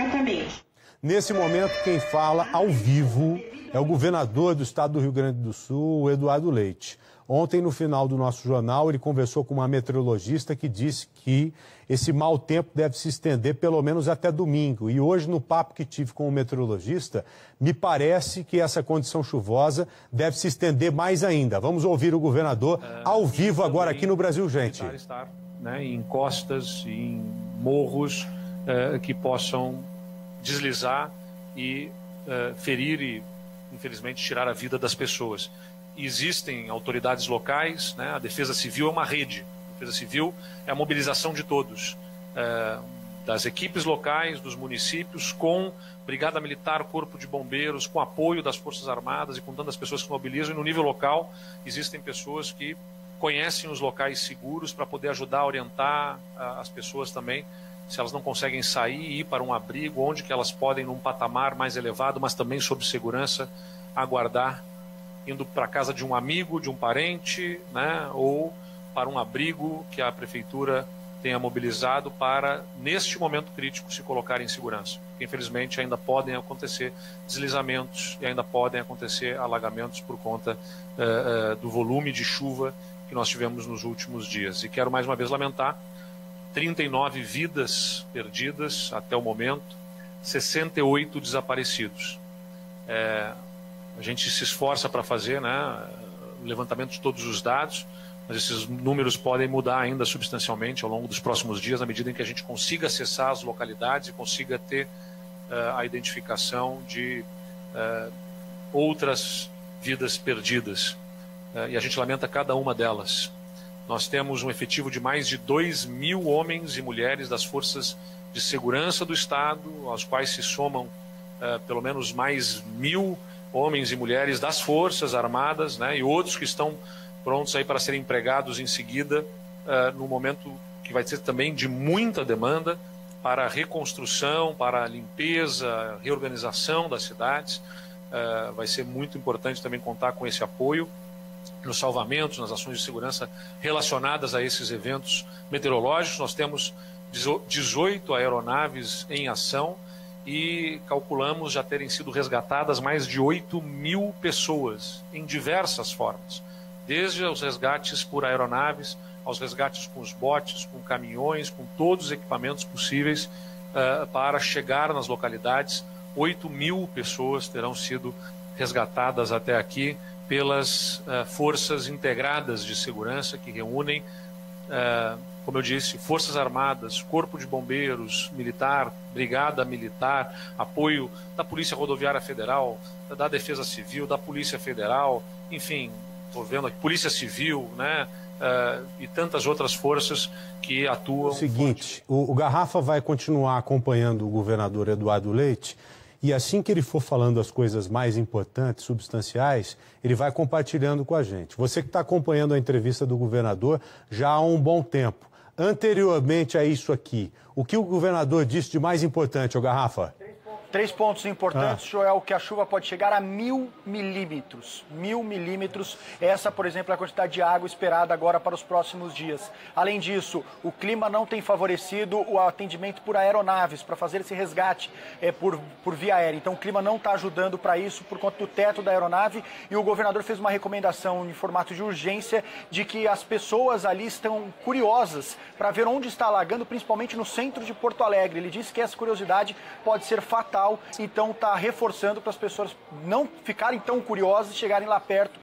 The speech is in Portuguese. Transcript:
imediatamente. Nesse momento, quem fala ao vivo é o governador do estado do Rio Grande do Sul, Eduardo Leite. Ontem, no final do nosso jornal, ele conversou com uma meteorologista que disse que esse mau tempo deve se estender pelo menos até domingo. E hoje, no papo que tive com o meteorologista, me parece que essa condição chuvosa deve se estender mais ainda. Vamos ouvir o governador ao vivo agora aqui no Brasil, gente. Estar, né, em encostas, em morros que possam deslizar e ferir e, infelizmente, tirar a vida das pessoas. Existem autoridades locais, né? A Defesa Civil é uma rede. A Defesa Civil é a mobilização de todos, das equipes locais, dos municípios, com Brigada Militar, Corpo de Bombeiros, com apoio das Forças Armadas e com tantas pessoas que mobilizam. E no nível local, existem pessoas que conhecem os locais seguros para poder ajudar a orientar as pessoas também, se elas não conseguem sair e ir para um abrigo, onde que elas podem, num patamar mais elevado, mas também sob segurança, aguardar, indo para a casa de um amigo, de um parente, né, ou para um abrigo que a prefeitura tenha mobilizado para, neste momento crítico, se colocar em segurança. Porque, infelizmente, ainda podem acontecer deslizamentos e ainda podem acontecer alagamentos por conta do volume de chuva que nós tivemos nos últimos dias. E quero mais uma vez lamentar 39 vidas perdidas até o momento, 68 desaparecidos. A gente se esforça para fazer, né, o levantamento de todos os dados, mas esses números podem mudar ainda substancialmente ao longo dos próximos dias, na medida em que a gente consiga acessar as localidades e consiga ter a identificação de outras vidas perdidas. E a gente lamenta cada uma delas. Nós temos um efetivo de mais de 2.000 homens e mulheres das forças de segurança do Estado, aos quais se somam pelo menos mais 1.000 homens e mulheres das Forças Armadas, né, e outros que estão prontos aí para serem empregados em seguida, no momento que vai ser também de muita demanda para a reconstrução, para a limpeza, reorganização das cidades. Vai ser muito importante também contar com esse apoio nos salvamentos, nas ações de segurança relacionadas a esses eventos meteorológicos. Nós temos 18 aeronaves em ação e calculamos já terem sido resgatadas mais de 8.000 pessoas em diversas formas, desde os resgates por aeronaves, aos resgates com os botes, com caminhões, com todos os equipamentos possíveis para chegar nas localidades. 8.000 pessoas terão sido resgatadas até aqui pelas forças integradas de segurança que reúnem, como eu disse, Forças Armadas, Corpo de Bombeiros, Militar, Brigada Militar, apoio da Polícia Rodoviária Federal, da Defesa Civil, da Polícia Federal, enfim, estou vendo aqui, Polícia Civil, né, e tantas outras forças que atuam. O seguinte, o Garrafa vai continuar acompanhando o governador Eduardo Leite e assim que ele for falando as coisas mais importantes, substanciais, ele vai compartilhando com a gente. Você que está acompanhando a entrevista do governador já há um bom tempo. Anteriormente a isso aqui, o que o governador disse de mais importante, ô Garrafa? 3 pontos importantes, Joel, que a chuva pode chegar a 1.000 milímetros. 1.000 milímetros, essa, por exemplo, é a quantidade de água esperada agora para os próximos dias. Além disso, o clima não tem favorecido o atendimento por aeronaves, para fazer esse resgate por via aérea. Então, o clima não está ajudando para isso por conta do teto da aeronave. E o governador fez uma recomendação em formato de urgência de que as pessoas ali estão curiosas para ver onde está alagando, principalmente no centro de Porto Alegre. Ele disse que essa curiosidade pode ser fatal. Então está reforçando para as pessoas não ficarem tão curiosas e chegarem lá perto